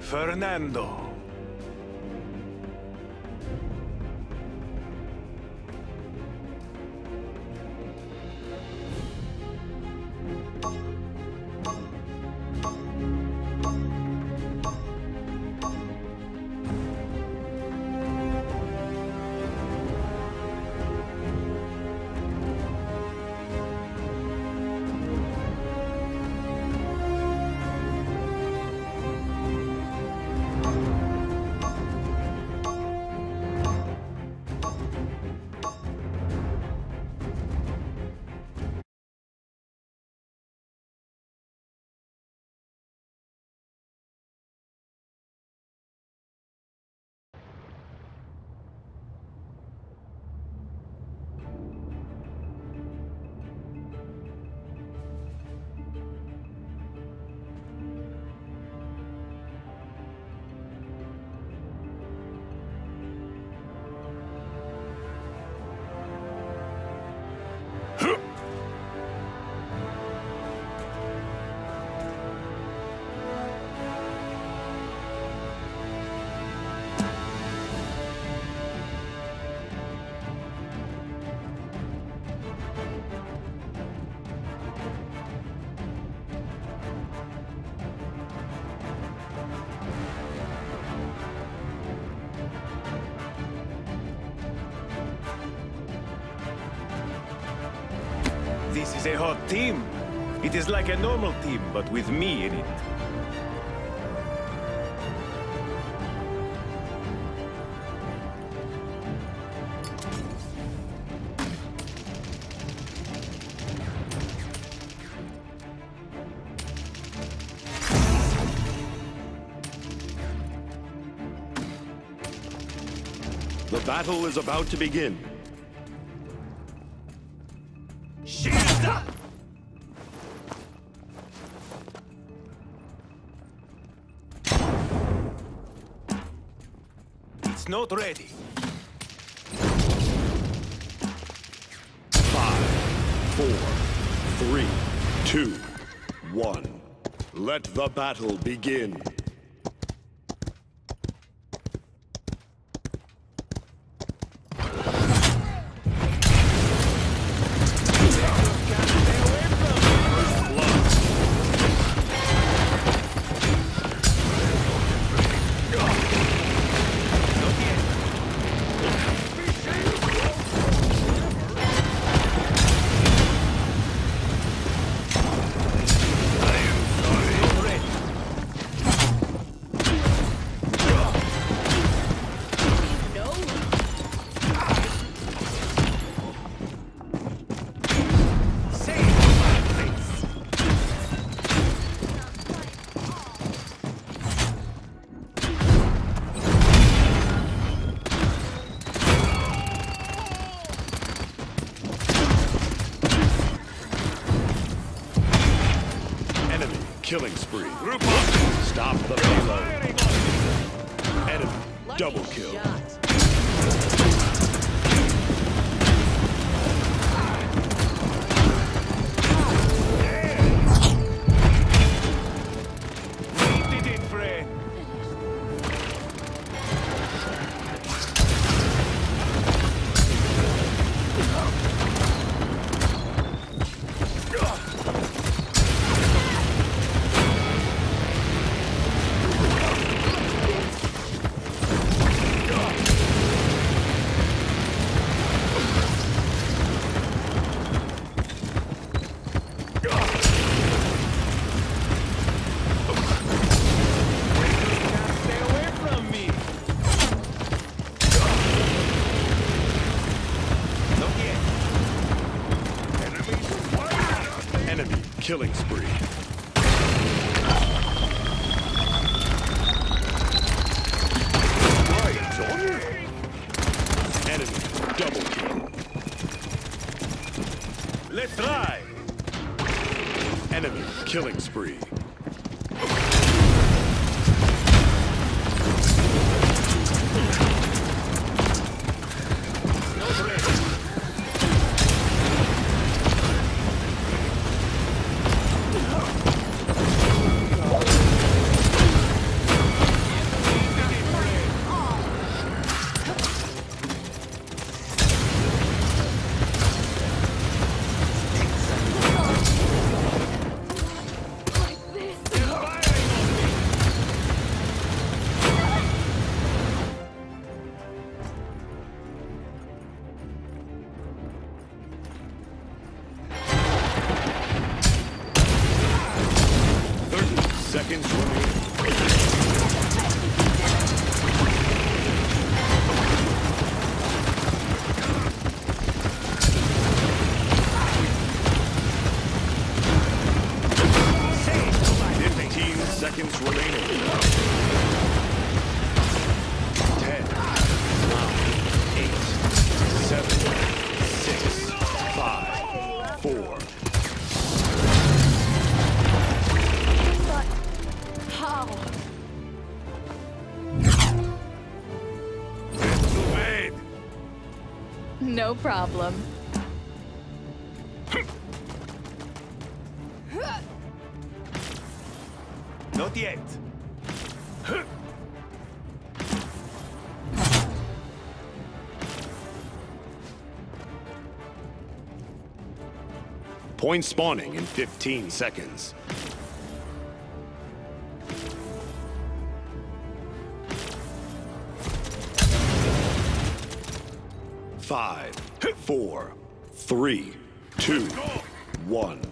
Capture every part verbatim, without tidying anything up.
Fernando. This is a hot team. It is like a normal team, but with me in it. The battle is about to begin. It's not ready. Five, four, three, two, one. Let the battle begin. Killing spree. Group up. Stop the payload. Enemy double kill. We did it, friend. Killing spree. Enemy double kill. Let's try. Enemy killing spree. seconds remaining. Ten, nine, eight, seven, six, five, four. But how? Man. No problem. Not yet. Point spawning in fifteen seconds. Five, four, three, two, one.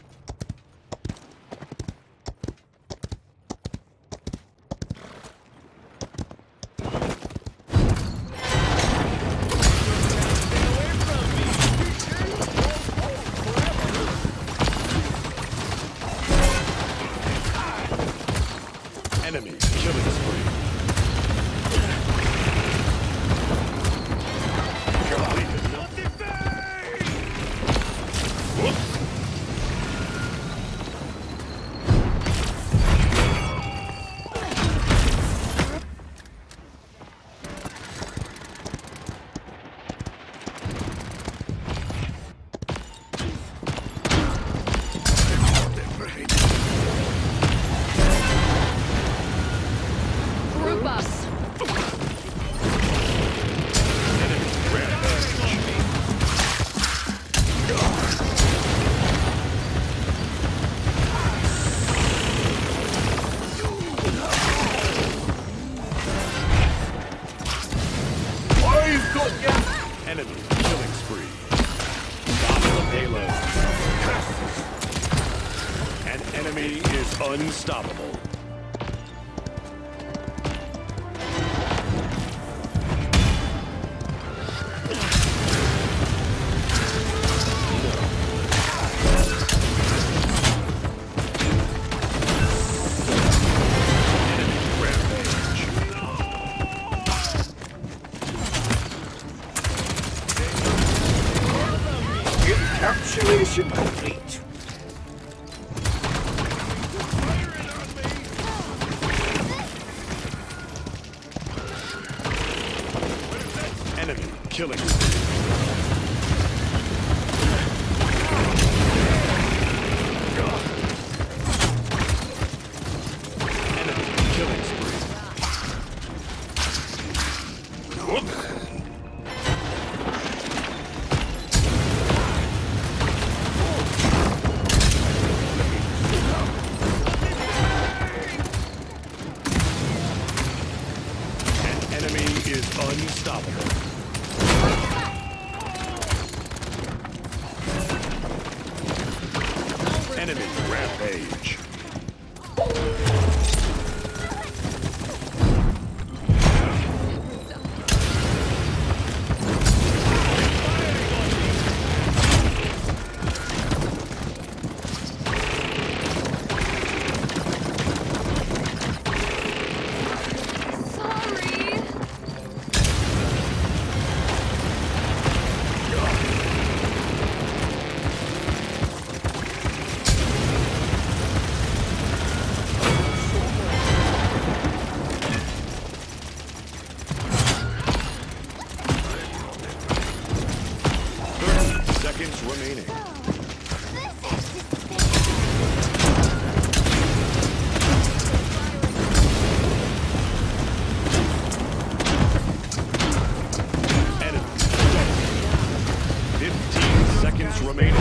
Enemy killing spree. Group us. Enemy killing spree. Dominant payload. An enemy is unstoppable. Encapsulation complete. Enemy killing spree. Enemy killing spree. An enemy is unstoppable. Enemy rampage. Sorry. thirty seconds remaining. Enemy dead. fifteen seconds remaining.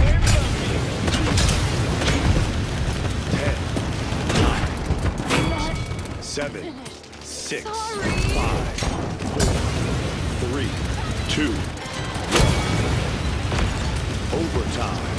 ten, nine, eight, seven, six, five, four, three, two, one. Overtime.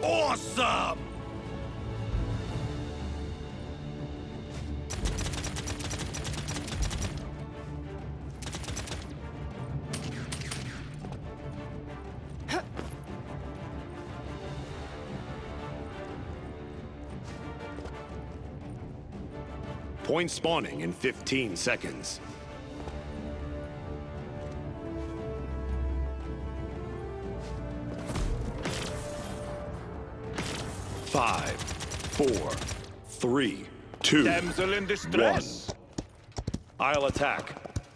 Awesome! Point spawning in fifteen seconds. Five, four, three, two, Damsel in distress. one. I'll attack.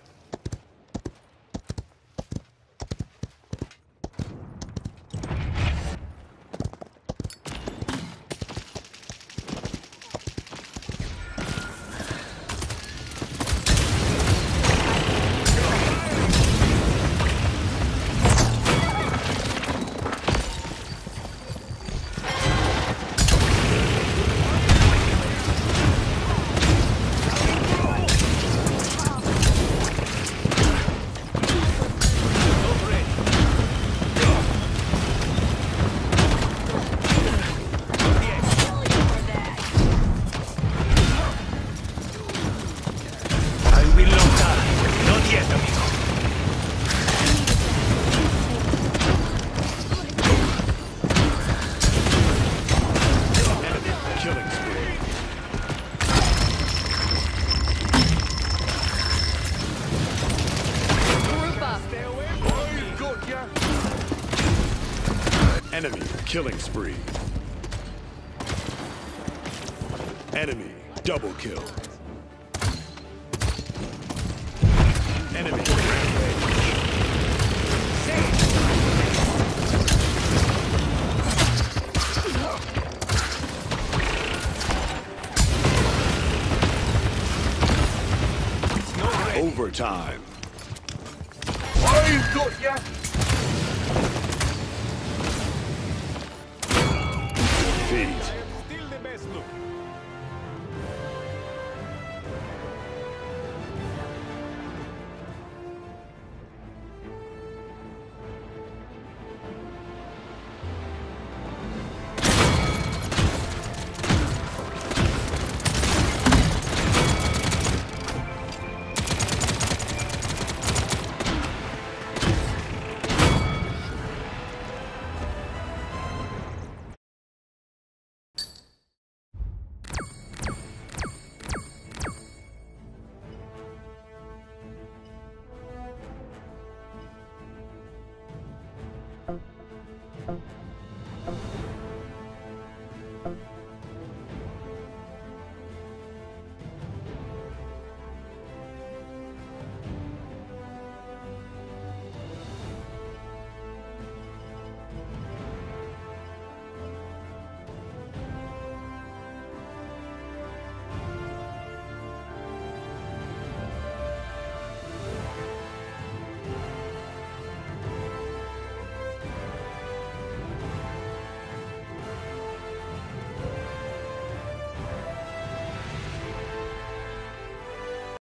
Enemy killing spree. Enemy double kill. Enemy rampage. Overtime. I've got ya! Feet. Still the best look. Oh.